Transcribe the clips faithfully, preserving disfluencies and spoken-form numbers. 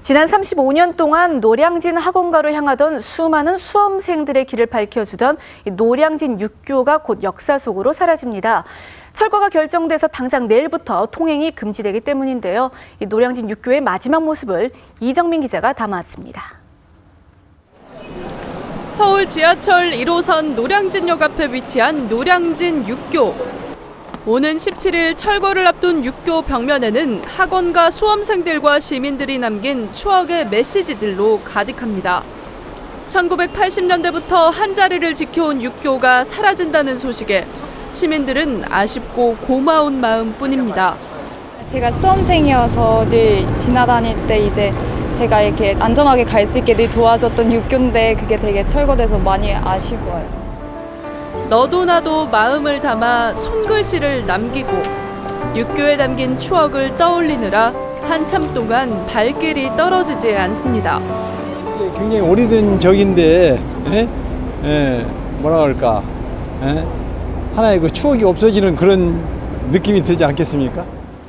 지난 삼십오 년 동안 노량진 학원가로 향하던 수많은 수험생들의 길을 밝혀주던 노량진 육교가 곧 역사 속으로 사라집니다. 철거가 결정돼서 당장 내일부터 통행이 금지되기 때문인데요. 이 노량진 육교의 마지막 모습을 이정민 기자가 담아왔습니다. 서울 지하철 일 호선 노량진역 앞에 위치한 노량진 육교. 오는 십칠 일 철거를 앞둔 육교 벽면에는 학원가 수험생들과 시민들이 남긴 추억의 메시지들로 가득합니다. 천구백팔십 년대부터 한자리를 지켜온 육교가 사라진다는 소식에 시민들은 아쉽고 고마운 마음뿐입니다. 제가 수험생이어서 늘 지나다닐 때 이제 제가 이렇게 안전하게 갈 수 있게 늘 도와줬던 육교인데 그게 되게 철거돼서 많이 아쉬워요. 너도 나도 마음을 담아 손글씨를 남기고 육교에 담긴 추억을 떠올리느라 한참 동안 발길이 떨어지지 않습니다. 굉장히 오래된 적인데 에? 에, 뭐라 그럴까 에? 하나의 그 추억이 없어지는 그런 느낌이 들지 않겠습니까?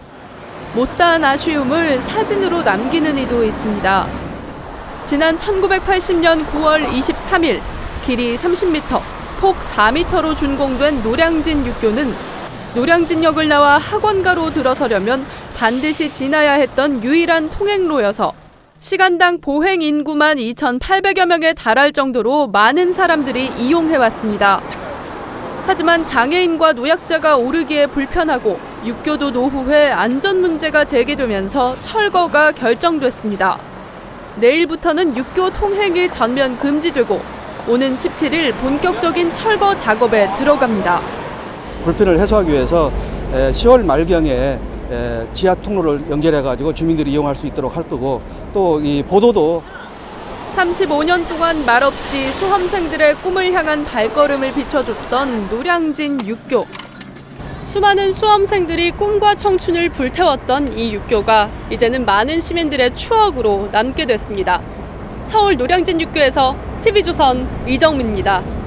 못다한 아쉬움을 사진으로 남기는 이도 있습니다. 지난 천구백팔십 년 구월 이십삼일 길이 삼십 미터, 폭 사 미터로 준공된 노량진 육교는 노량진역을 나와 학원가로 들어서려면 반드시 지나야 했던 유일한 통행로여서 시간당 보행 인구만 이천팔백여 명에 달할 정도로 많은 사람들이 이용해왔습니다. 하지만 장애인과 노약자가 오르기에 불편하고 육교도 노후에 안전 문제가 제기되면서 철거가 결정됐습니다. 내일부터는 육교 통행이 전면 금지되고 오는 십칠 일 본격적인 철거 작업에 들어갑니다. 불편을 해소하기 위해서 시월 말경에 지하 통로를 연결해가지고 주민들이 이용할 수 있도록 할 거고 또 이 보도도 삼십오 년 동안 말없이 수험생들의 꿈을 향한 발걸음을 비춰줬던 노량진 육교. 수많은 수험생들이 꿈과 청춘을 불태웠던 이 육교가 이제는 많은 시민들의 추억으로 남게 됐습니다. 서울 노량진 육교에서 티비조선 이정민입니다.